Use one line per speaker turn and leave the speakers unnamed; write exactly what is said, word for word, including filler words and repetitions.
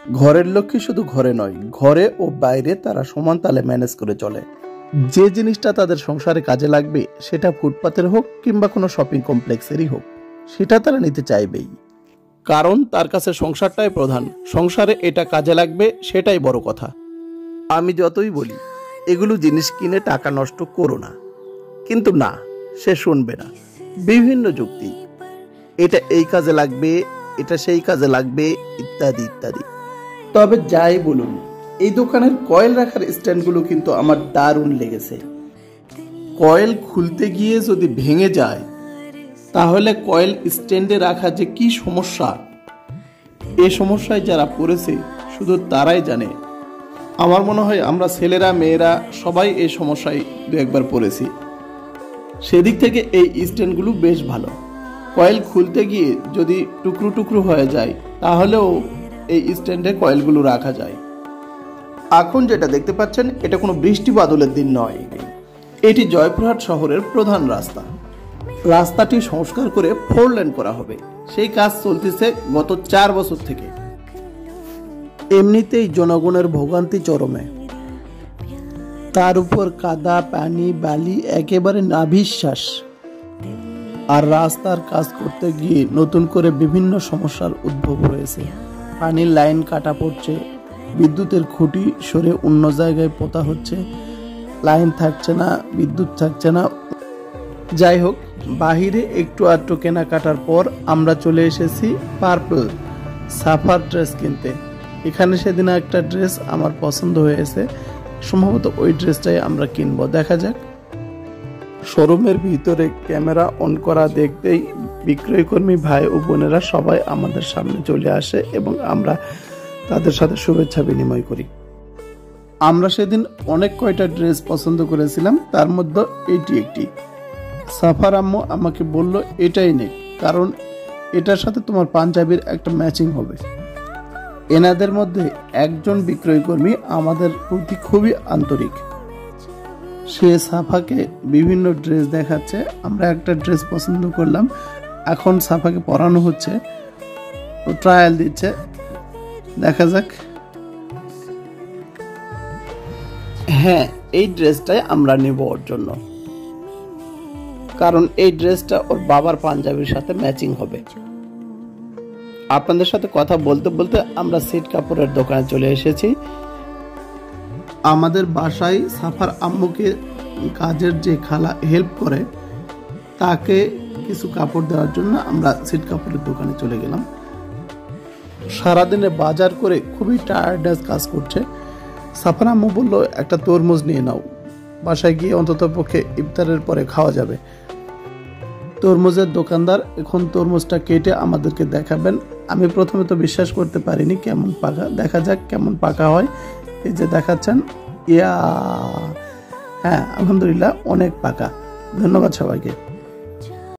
ঘরের লক্ষ্মী শুধু ঘরে নয়, ঘরে ও বাইরে তারা সমান তালে ম্যানেজ করে চলে। যে জিনিসটা তাদের সংসারে কাজে লাগবে, সেটা ফুটপাতের হোক কিংবা কোনো শপিং কমপ্লেক্সেরই হোক, সেটা তারা নিতে চাইবেই। কারণ তার কাছে সংসারটাই প্রধান, সংসারে এটা কাজে লাগবে সেটাই বড় কথা। আমি যতই বলি এগুলো জিনিস কিনে টাকা নষ্ট করো না, কিন্তু না, সে শুনবে না। বিভিন্ন যুক্তি, এটা এই কাজে লাগবে, এটা সেই কাজে লাগবে, ইত্যাদি ইত্যাদি। তবে যাই বলুন, এই দোকানের কয়েল রাখার স্ট্যান্ডগুলো কিন্তু আমার দারুণ লেগেছে। কয়েল খুলতে গিয়ে যদি ভেঙে যায়, তাহলে কয়েল স্ট্যান্ডে রাখা যে কি সমস্যা, এ সমস্যায় যারা পড়েছে শুধু তারাই জানে। আমার মনে হয় আমরা ছেলেরা মেয়েরা সবাই এই সমস্যায় দু একবার পড়েছি। সেদিক থেকে এই স্ট্যান্ডগুলো বেশ ভালো। কয়েল খুলতে গিয়ে যদি টুকরো টুকরো হয়ে যায়, তাহলেও এই স্ট্যান্ডে কয়েলগুলো রাখা যায়। এখন যেটা দেখতে পাচ্ছেন, এটা কোনো বৃষ্টি বাদলের দিন নয়, এটি জয়পুরহাট শহরের প্রধান রাস্তা। রাস্তাটি সংস্কার করে ফোর লেন করা হবে, সেই কাজ চলতেছে গত চার বছর থেকে। এমনিতেই জনগণের ভোগান্তি চরমে, তার উপর কাদা পানি বালি একেবারে নাভিশ্বাস। আর রাস্তার কাজ করতে গিয়ে নতুন করে বিভিন্ন সমস্যার উদ্ভব হয়েছে। পানির লাইন কাটা পড়ছে, বিদ্যুতের খুঁটি সরে অন্য জায়গায় পোতা হচ্ছে, লাইন থাকছে না, বিদ্যুৎ থাকছে না। যাই হোক, বাহিরে একটু আধটু কেনাকাটার পর আমরা চলে এসেছি পার্পল সাফার ড্রেস কিনতে। এখানে সেদিন একটা ড্রেস আমার পছন্দ হয়েছে, সম্ভবত ওই ড্রেসটাই আমরা কিনবো, দেখা যাক। শোরুমের ভিতরে ক্যামেরা অন করা দেখতেই বিক্রয়কর্মী ভাই ও বোনেরা সবাই আমাদের সামনে চলে আসে এবং আমরা তাদের সাথে শুভেচ্ছা বিনিময় করি। আমরা সেদিন অনেক কয়টা ড্রেস পছন্দ করেছিলাম, তার মধ্যে এইটি একটি। সাফার আম্মু আমাকে বলল এটাই নে, কারণ এটার সাথে তোমার পাঞ্জাবির একটা ম্যাচিং হবে। এনাদের মধ্যে একজন বিক্রয়কর্মী আমাদের প্রতি খুবই আন্তরিক। সে সাফাকে বিভিন্ন ড্রেস দেখাচ্ছে, আমরা একটা ড্রেস পছন্দ করলাম, এখন সাফাকে পরানো হচ্ছে, ও ট্রায়াল দিচ্ছে, দেখা যাক। হ্যাঁ, এই ড্রেসটাই আমরা নেব ওর জন্য, কারণ এই ড্রেসটা ওর বাবার পাঞ্জাবির সাথে ম্যাচিং হবে। আপনাদের সাথে কথা বলতে বলতে আমরা সেট কাপড়ের দোকানে চলে এসেছি। আমাদের বাসায় সাফার আম্মুকে কাজের যে খালা হেল্প করে, তাকে কিছু কাপড় দেওয়ার জন্য আমরা সেট কাপড়ের দোকানে চলে গেলাম। সারাদিনে বাজার করে খুবই টায়ার্ডনেস কাজ করছে। সাফার আম্মু বলল একটা তরমুজ নিয়ে নাও, বাসায় গিয়ে অন্তত পক্ষে ইফতারের পরে খাওয়া যাবে। তরমুজের দোকানদার এখন তরমুজটা কেটে আমাদেরকে দেখাবেন। আমি প্রথমে তো বিশ্বাস করতে পারিনি কেমন পাকা, দেখা যাক কেমন পাকা হয়। এই যে দেখাচ্ছেন, ইয়া, হ্যাঁ আলহামদুলিল্লাহ অনেক পাকা। ধন্যবাদ সবাইকে।